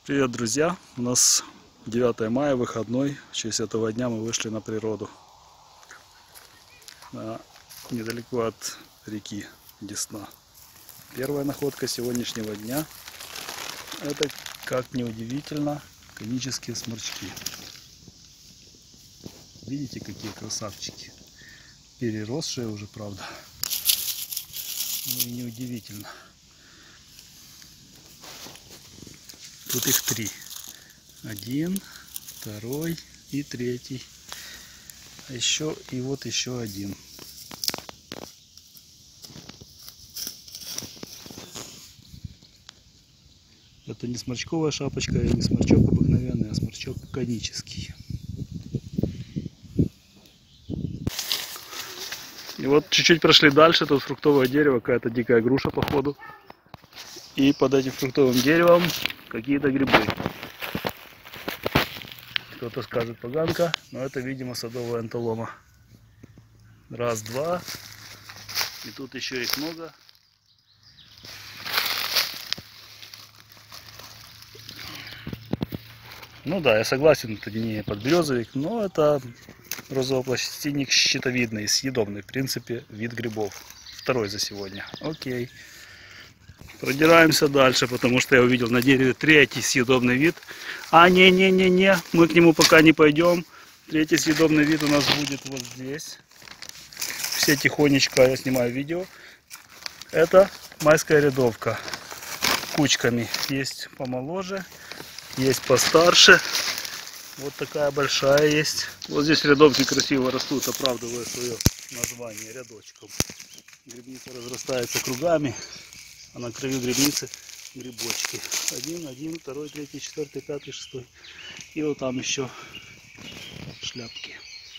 Привет, друзья! У нас 9 мая, выходной. В честь этого дня мы вышли на природу. Недалеко от реки Десна. Первая находка сегодняшнего дня — это, как ни удивительно, конические сморчки. Видите, какие красавчики? Переросшие уже, правда. Ну и неудивительно. Тут их 3. 1, 2 и 3. А еще и вот еще один. Это не сморчковая шапочка, и не сморчок обыкновенный, а сморчок конический. И вот чуть-чуть прошли дальше, тут фруктовое дерево, какая-то дикая груша походу. И под этим фруктовым деревом какие-то грибы. Кто-то скажет поганка, но это, видимо, садовая анталома. Раз, два. И тут еще их много. Ну да, я согласен, это не подберезовик, но это розово-пластинник щитовидный, съедобный, в принципе, вид грибов. Второй за сегодня. Окей. Продираемся дальше, потому что я увидел на дереве 3-й съедобный вид. А, не, мы к нему пока не пойдем. 3-й съедобный вид у нас будет вот здесь. Все тихонечко, я снимаю видео. Это майская рядовка. Кучками. Есть помоложе, есть постарше. Вот такая большая есть. Вот здесь рядовки красиво растут, оправдывая свое название рядочком. Грибница разрастается кругами. А на краю грибницы грибочки. 1, 2, 3, 4, 5, 6. И вот там еще шляпки.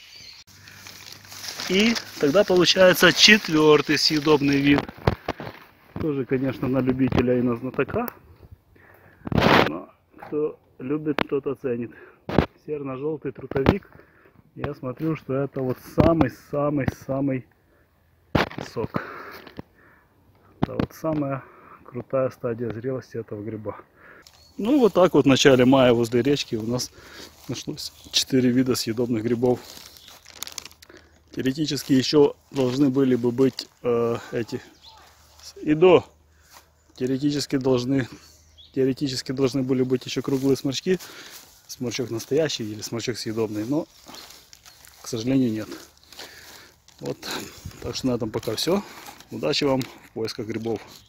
И тогда получается 4-й съедобный вид. Тоже, конечно, на любителя и на знатока. Но кто любит, тот оценит. Серно-желтый трутовик. Я смотрю, что это вот самый-самый-самый сок. Это вот самая крутая стадия зрелости этого гриба. Ну вот так вот в начале мая возле речки у нас нашлось 4 вида съедобных грибов. Теоретически еще должны были бы быть теоретически должны были быть еще круглые сморчки. Сморчок настоящий или сморчок съедобный, но, к сожалению, нет. Вот, так что на этом пока все. Удачи вам в поисках грибов.